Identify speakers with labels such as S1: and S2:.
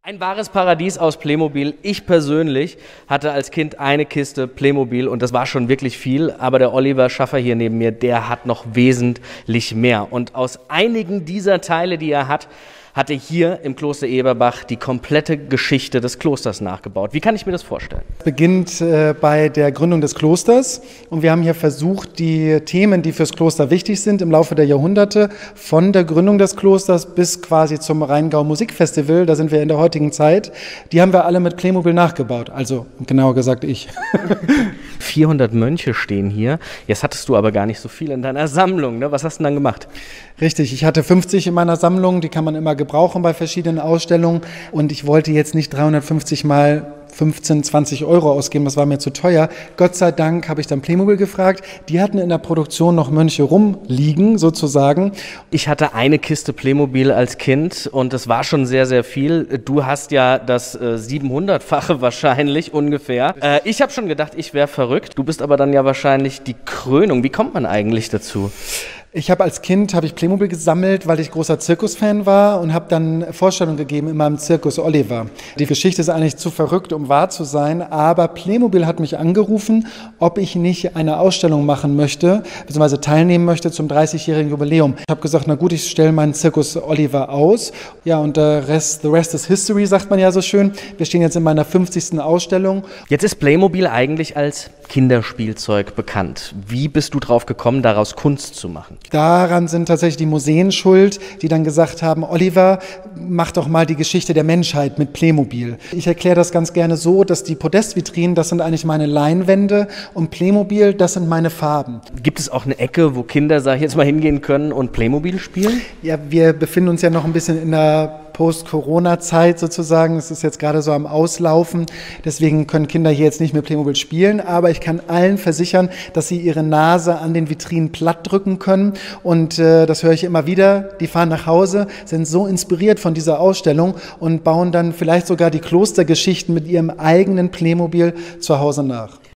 S1: Ein wahres Paradies aus Playmobil. Ich persönlich hatte als Kind eine Kiste Playmobil und das war schon wirklich viel, aber der Oliver Schaffer hier neben mir, der hat noch wesentlich mehr. Und aus einigen dieser Teile, die er hat er hier im Kloster Eberbach die komplette Geschichte des Klosters nachgebaut. Wie kann ich mir das vorstellen?
S2: Es beginnt bei der Gründung des Klosters und wir haben hier versucht, die Themen, die fürs Kloster wichtig sind, im Laufe der Jahrhunderte, von der Gründung des Klosters bis quasi zum Rheingau Musikfestival, da sind wir in der heutigen Zeit, die haben wir alle mit Playmobil nachgebaut, also genauer gesagt ich.
S1: 400 Mönche stehen hier. Jetzt hattest du aber gar nicht so viel in deiner Sammlung, ne? Was hast du denn dann gemacht?
S2: Richtig, ich hatte 50 in meiner Sammlung, die kann man immer gebrauchen bei verschiedenen Ausstellungen und ich wollte jetzt nicht 350 mal 15, 20 Euro ausgeben, das war mir zu teuer. Gott sei Dank habe ich dann Playmobil gefragt, die hatten in der Produktion noch Mönche rumliegen sozusagen.
S1: Ich hatte eine Kiste Playmobil als Kind und das war schon sehr, sehr viel. Du hast ja das 700-fache wahrscheinlich ungefähr. Ich habe schon gedacht, ich wäre verrückt. Du bist aber dann ja wahrscheinlich die Krönung. Wie kommt man eigentlich dazu?
S2: Ich habe als Kind Playmobil gesammelt, weil ich großer Zirkusfan war und habe dann Vorstellungen gegeben in meinem Zirkus Oliver. Die Geschichte ist eigentlich zu verrückt, um wahr zu sein, aber Playmobil hat mich angerufen, ob ich nicht eine Ausstellung machen möchte, beziehungsweise teilnehmen möchte zum 30-jährigen Jubiläum. Ich habe gesagt, na gut, ich stelle meinen Zirkus Oliver aus. Ja, und the rest is history, sagt man ja so schön. Wir stehen jetzt in meiner 50. Ausstellung.
S1: Jetzt ist Playmobil eigentlich als Kinderspielzeug bekannt. Wie bist du drauf gekommen, daraus Kunst zu machen?
S2: Daran sind tatsächlich die Museen schuld, die dann gesagt haben, Oliver, mach doch mal die Geschichte der Menschheit mit Playmobil. Ich erkläre das ganz gerne so, dass die Podestvitrinen, das sind eigentlich meine Leinwände und Playmobil, das sind meine Farben.
S1: Gibt es auch eine Ecke, wo Kinder, sag ich jetzt mal, hingehen können und Playmobil spielen?
S2: Ja, wir befinden uns ja noch ein bisschen in der Post-Corona-Zeit sozusagen. Es ist jetzt gerade so am Auslaufen. Deswegen können Kinder hier jetzt nicht mehr Playmobil spielen. Aber ich kann allen versichern, dass sie ihre Nase an den Vitrinen platt drücken können. Und das höre ich immer wieder. Die fahren nach Hause, sind so inspiriert von dieser Ausstellung und bauen dann vielleicht sogar die Klostergeschichten mit ihrem eigenen Playmobil zu Hause nach.